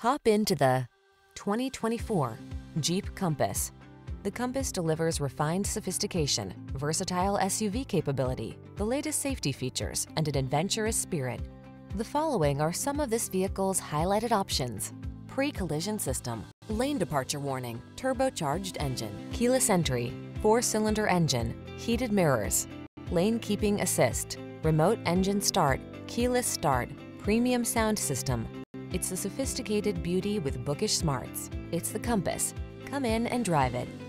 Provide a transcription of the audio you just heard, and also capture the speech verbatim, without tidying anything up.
Hop into the twenty twenty-four Jeep Compass. The Compass delivers refined sophistication, versatile S U V capability, the latest safety features, and an adventurous spirit. The following are some of this vehicle's highlighted options: pre-collision system, lane departure warning, turbocharged engine, keyless entry, four-cylinder engine, heated mirrors, lane keeping assist, remote engine start, keyless start, premium sound system. It's the sophisticated beauty with bookish smarts. It's the Compass. Come in and drive it.